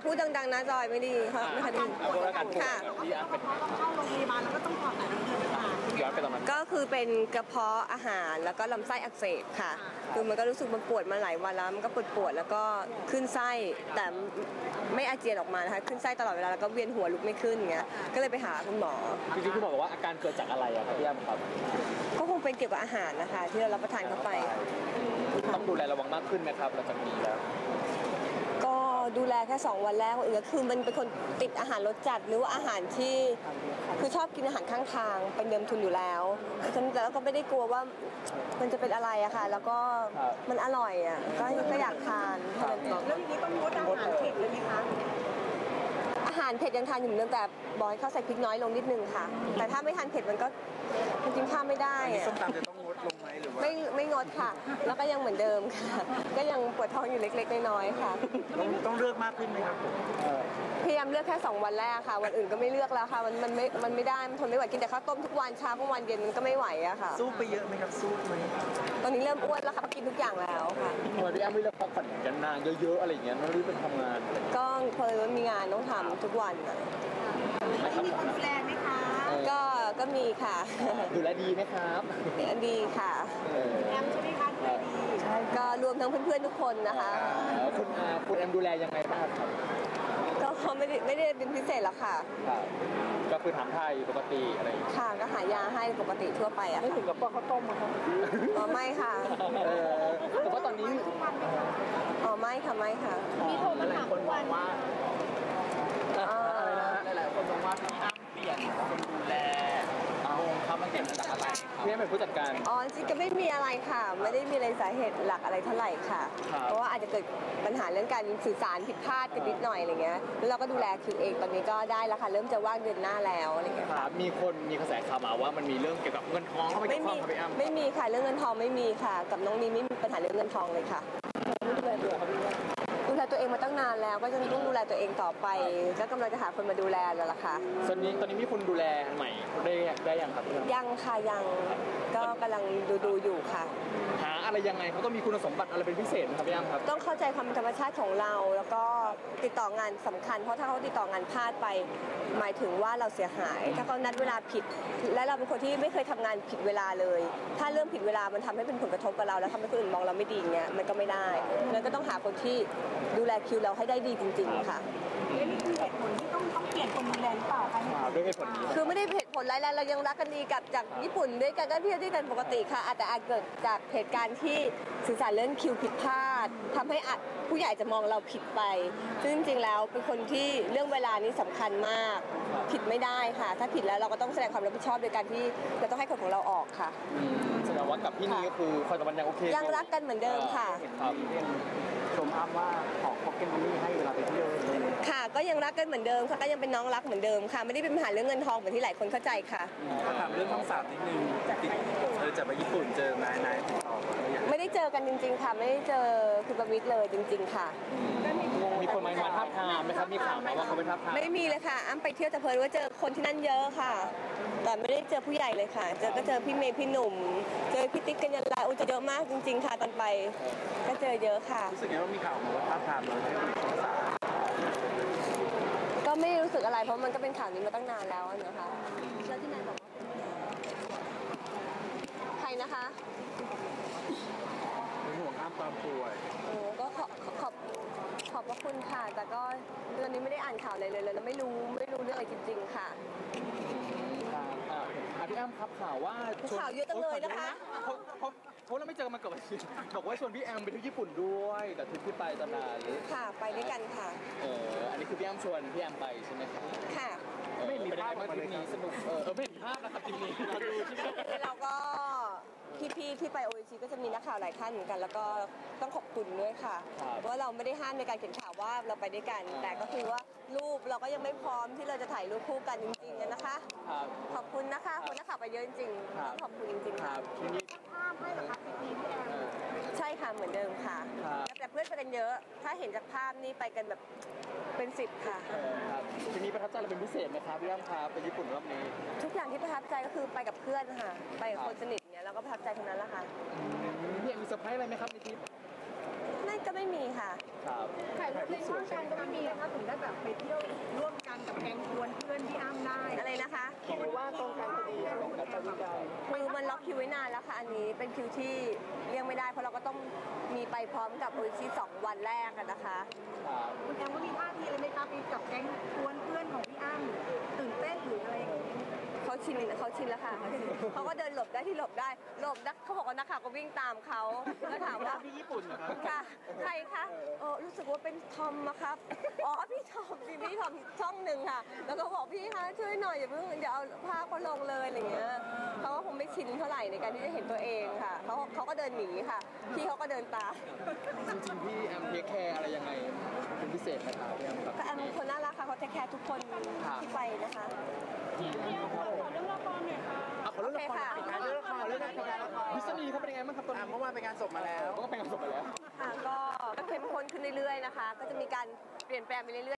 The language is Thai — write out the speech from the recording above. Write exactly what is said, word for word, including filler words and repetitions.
พูดดังๆนะจอยไม่ดีค่ะไม่ค่อยดีค่ะที่อ้ำเป็นเข้าโรงพยาบาลแล้วก็ต้องถอดสายน้ำเกลือมาย้อนไปตรงนั้นก็คือเป็นกระเพาะอาหารแล้วก็ลำไส้อักเสบค่ะคือมันก็รู้สึกมันปวดมาหลายวันแล้วมันก็ปวดปวดแล้วก็ขึ้นไส้แต่ไม่อาเจียนออกมานะคะขึ้นไส้ตลอดเวลาแล้วก็เวียนหัวลุกไม่ขึ้นเงี้ยก็เลยไปหาคุณหมอจริงๆคุณหมอบอกว่าอาการเกิดจากอะไรอะครับพี่อ้ำครับก็คงเป็นเกี่ยวกับอาหารนะคะที่เรารับประทานเข้าไปต้องดูแลระวังมากขึ้นไหมครับหลังจากนี้แล้วก็ดูแลแค่สองวันแรกอื่นก็คือมันเป็นคนติดอาหารรสจัดหรือว่าอาหารที่คือชอบกินอาหารข้างทางเป็นเดิมทุนอยู่แล้วแต่แล้วก็ไม่ได้กลัวว่ามันจะเป็นอะไรอะค่ะแล้วก็มันอร่อยอะก็ก็อยากทานเท่านั้นเองแล้วทีนี้ต้องงดอาหารเผ็ดเลยไหมคะอาหารเผ็ดยังทานอยู่เหมือนเดิมแต่บอกให้เขาใส่พริกน้อยลงนิดนึงค่ะแต่ถ้าไม่ทานเผ็ดมันก็มันกินข้าวไม่ได้อะส้มตำจะต้องงดลงไหมหรือว่าไม่ไม่งดค่ะแล้วก็ยังเหมือนเดิมค่ะก็ยังปวดท้องอยู่เล็กๆน้อยๆค่ะต้องต้องเลือกมากขึ้นไหมครับพยายามเลือกแค่สองวันแรกค่ะวันอื่นก็ไม่เลือกแล้วค่ะมันมันไม่มันไม่ได้มันทนไม่ไหวกินแต่ข้าวต้มทุกวันเช้าทุกวันเย็นมันก็ไม่ไหวอะค่ะสู้ไปเยอะไหมครับสู้ไหมตอนนี้เริ่มอ้วนแล้วค่ะกินทุกอย่างแล้วค่ะทำไมพี่อ้ำไม่เลือกพักผ่อนกันนานเยอะๆอะไรอย่างเงี้ยไม่รีบไปทำงานก็เพราะว่ามีงานต้องทำทุกวันที่มีคนดูแลไหมคะก็ก็มีค่ะดูแลดีไหมครับดีค่ะแอมใช่ไหมคะดูแลดีใช่ก็รวมทั้งเพื่อนๆทุกคนนะคะคุณคุณแอมดูแลยังไงบ้างครับก็ไม่ได้ไม่ได้เป็นพิเศษหรอกค่ะก็คือถามไทยปกติอะไรค่ะก็หายาให้ปกติทั่วไปอะไม่ถึงกับป้อนข้าวต้มครับอ๋อไม่ค่ะแต่ว่าตอนนี้อ๋อไม่ค่ะไม่ค่ะมีโทรมาถามทุกวันว่าอะไรนะหลายๆคนมองว่าพี่อ้ำเปลี่ยนคนดูแลเอาครับมันเกิดจากอะไรพี่อ้ำเป็นผู้จัดการอ๋อจริงก็ไม่มีอะไรค่ะไม่ได้มีอะไรสาเหตุหลักอะไรเท่าไหร่ค่ะเพราะว่าอาจจะเกิดปัญหาเรื่องการสื่อสารผิดพลาดกันนิดหน่อยอะไรเงี้ยแล้วเราก็ดูแลคิวเองตอนนี้ก็ได้แล้วค่ะเริ่มจะว่างเดือนหน้าแล้วอะไรเงี้ยค่ะมีคนมีกระแสข่าวมาว่ามันมีเรื่องเกี่ยวกับเงินทองเข้าไปเกี่ยวข้องกับพี่อ้ำไม่มีค่ะเรื่องเงินทองไม่มีค่ะกับน้องนีไม่มีปัญหาเรื่องเงินทองเลยค่ะดูแลตัวเองมาตั้งนานแล้วก็จะต้องดูแลตัวเองต่อไปแล้วกำลังจะหาคนมาดูแลแล้วล่ะค่ะตอนนี้ตอนนี้มีคนดูแลใหม่ได้ได้ยังครับยังค่ะยังก็กำลังดูดูอยู่ค่ะหาอะไรยังไงเขาต้องมีคุณสมบัติอะไรเป็นพิเศษไหมครับพี่อ้ำครับต้องเข้าใจความธรรมชาติของเราแล้วก็ติดต่องานสำคัญเพราะถ้าเขาติดต่องานพลาดไปหมายถึงว่าเราเสียหายถ้าเขานัดเวลาผิดและเราเป็นคนที่ไม่เคยทำงานผิดเวลาเลยถ้าเริ่มผิดเวลามันทำให้เป็นผลกระทบกับเราแล้วทำให้คนอื่นมองเราไม่ดีเงี้ยมันก็ไม่ได้แล้วก็ต้องหาคนที่ดูแลคิวเราให้ได้ดีจริงๆค่ะนี่คือเหตุผลที่ต้องต้องเปลี่ยนคนดูแลหรือเปล่าคะด้วยเหตุผลคือไม่ได้เหตุผลอะไรแล้วเรายังรักกันดีกับจากญี่ปุ่นด้วยกันก็เที่ยวด้วยกันปกติค่ะอาจจะอาจเกิดจากเหตุการณ์ที่สื่อสารเรื่องคิวผิดพลาดทำให้ผู้ใหญ่จะมองเราผิดไปซึ่งจริงๆแล้วเป็นคนที่เรื่องเวลานี้สำคัญมากผิดไม่ได้ค่ะถ้าผิดแล้วเราก็ต้องแสดงความรับผิดชอบโดยการที่เราต้องให้คนของเราออกค่ะแสดงว่ากับพี่นี่ก็คือความสัมพันธ์ยังโอเคยังรักกันเหมือนเดิมค่ะชมอ้ำว่าขอพ็อกเก็ตมันนี่ให้เวลาไปเที่ยวค่ะก็ยังรักกันเหมือนเดิมค่ะก็ยังเป็นน้องรักเหมือนเดิมค่ะไม่ได้เป็นปัญหาเรื่องเงินทองเหมือนที่หลายคนเข้าใจค่ะถ้าถามเรื่องช่องสามนิดนึงเออจะไปญี่ปุ่นเจอนายนายติดต่อไม่ได้เจอกันจริงๆค่ะไม่ได้เจอคุณประวิตรเลยจริงๆค่ะมีคนมามาทับทามไหมครับมีข่าวมาว่าเขาไปทับทามไม่มีเลยค่ะอ้ำไปเที่ยวแต่เพลินว่าเจอคนที่นั่นเยอะค่ะแต่ไม่ได้เจอผู้ใหญ่เลยค่ะเจอก็เจอพี่เมย์พี่หนุ่มเจอพี่ติ๊กกัญญาลาอุจเยอะมากจริงๆค่ะตอนไปก็เจอเยอะค่ะรู้สึกไงว่ามีข่าวมาว่าทับทามเลยก็ไม่รู้สึกอะไรเพราะมันก็เป็นข่าวนี้มาตั้งนานแล้วนะคะแล้วที่นายบอกว่าใครนะคะเป็นห่วงอ้ำตามป่วยโอ้ก็ขอบขอบขอบพระคุณค่ะแต่ก็ตอนนี้ไม่ได้อ่านข่าวอะไรเลยเลยแล้วไม่รู้ไม่รู้เรื่องอะไรจริงๆค่ะพี่อ้ำครับข่าวว่าข่าวเยอะจังเลยนะคะเขาเขาเขาเราไม่เจอมาเกือบอาทิตย์บอกว่าชวนพี่แอมไปที่ญี่ปุ่นด้วยแต่ทริปที่ไปตอนนั้นค่ะไปด้วยกันค่ะเอออันนี้คือพี่แอมชวนพี่แอมไปใช่ไหมครับค่ะไม่มีภาพมาทริปนี้สนุกเออไม่เห็นภาพนะครับทริปนี้เราดูที่เราก็พี่ๆที่ไปโอเอชีก็จะมีนักข่าวหลายท่านเหมือนกันแล้วก็ต้องขอบคุณด้วยค่ะเพราะเราไม่ได้ห้ามในการเขียนข่าวว่าเราไปด้วยกันแต่ก็คือว่ารูปเราก็ยังไม่พร้อมที่เราจะถ่ายรูปคู่กันจริงๆนะคะขอบคุณนะคะคนนักข่าวไปเยอะจริงๆขอบคุณจริงๆค่ะภาพให้เหรอคะทีพี่แอมใช่ค่ะเหมือนเดิมค่ะแต่เพื่อนไปกันเยอะถ้าเห็นจากภาพนี่ไปกันแบบเป็นสิบค่ะทีนี้ประทับใจอะไรเป็นพิเศษไหมครับพี่อ้ำพาไปญี่ปุ่นรอบนี้ทุกอย่างที่ประทับใจก็คือไปกับเพื่อนค่ะไปกับคนสนิทเนี่ยเราก็ประทับใจทั้งนั้นแหละค่ะพี่แอมมีเซอร์ไพรส์อะไรไหมครับในทริปนั่นก็ไม่มีค่ะครับถ่ายรูปในห้องกันก็ไม่มีนะคะถึงได้แบบไปเที่ยวร่วมกันกับแก๊งกวนเพื่อนที่อ้ำได้อะไรนะคะคิดว่าตรงกันพอดีตรงกันพอดีกันคือมันล็อกคิวไว้นานแล้วค่ะอันนี้เป็นคิวที่เลี่ยงไม่ได้เพราะเราก็ต้องมีไปพร้อมกับโออิชิสองวันแรกกันนะคะคุณแอมก็มีท่าทีเลยไหมคะไปกับแก๊งกวนเพื่อนของพี่อ้ำตื่นเต้นหรืออะไรอย่างนี้เขาชินเขาชินแล้วค่ะเขาชินเขาก็เดินหลบได้ที่หลบได้หลบนักเขาบอกว่านักข่าวก็วิ่งตามเขาแล้วถามว่าที่ญี่ปุ่นเหรอครับค่ะใครคะเออรู้สึกว่าเป็นทอมอะครับอ๋อพี่ทอมพี่พี่ทอมช่องหนึ่งค่ะ แล้วก็บอกพี่คะช่วยหน่อยอย่าเพิ่งอย่าเอาภาพเขาลงเลยอะไรเงี้ยเขาก็คงไม่ชินเท่าไหร่ในการที่จะเห็นตัวเองค่ะเขาเขาก็เดินหนีค่ะพี่เขาก็เดินตามจริงๆพี่แอมเทคแคร์อะไรยังไงเป็นพิเศษไหมครับพี่แอมครับก็แอมคนน่ารักค่ะเขาเทคแคร์ทุกคนที่ไปนะคะขอเรื่องละครหน่อยค่ะเอาขอเรื่องละครโอเคค่ะเรื่องละครเรื่องละครพิษณีเขาเป็นยังไงบ้างครับตอนนี้เมื่อวานไปงานศพมาแล้วก็ไปงานศพมาแล้วค่ะก็เข้มข้นขึ้นเรื่อยๆนะคะ ก็จะมีการเปลี่ยนแปลงไปเรื่อยๆ